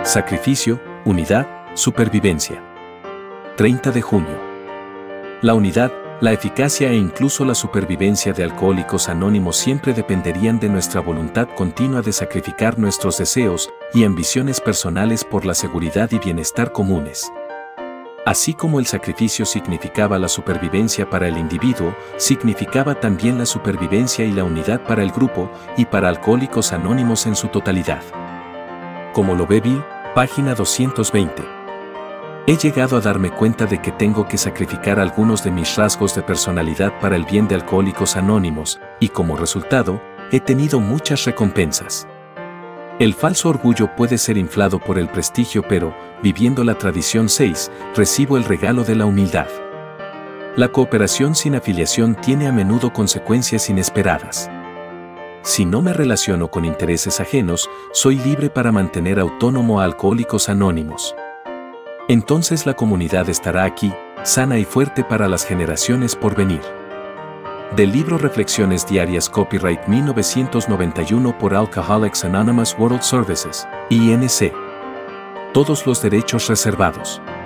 Sacrificio, unidad, supervivencia. 30 de junio. La unidad, la eficacia e incluso la supervivencia de Alcohólicos Anónimos siempre dependerían de nuestra voluntad continua de sacrificar nuestros deseos y ambiciones personales por la seguridad y bienestar comunes. Así como el sacrificio significaba la supervivencia para el individuo, significaba también la supervivencia y la unidad para el grupo y para Alcohólicos Anónimos en su totalidad. Como lo ve Bill, página 220. He llegado a darme cuenta de que tengo que sacrificar algunos de mis rasgos de personalidad para el bien de Alcohólicos Anónimos, y como resultado, he tenido muchas recompensas. El falso orgullo puede ser inflado por el prestigio, pero, viviendo la tradición 6, recibo el regalo de la humildad. La cooperación sin afiliación tiene a menudo consecuencias inesperadas. Si no me relaciono con intereses ajenos, soy libre para mantener autónomo a Alcohólicos Anónimos. Entonces la comunidad estará aquí, sana y fuerte para las generaciones por venir. Del libro Reflexiones Diarias, copyright 1991 por Alcoholics Anonymous World Services, Inc. Todos los derechos reservados.